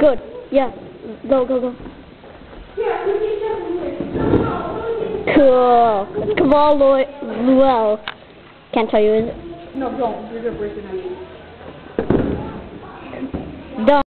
Good. Yeah. Go, go, go. Cool. Come on, Luel. Can't tell you, is it? No, don't. You're going to break your nose. Done.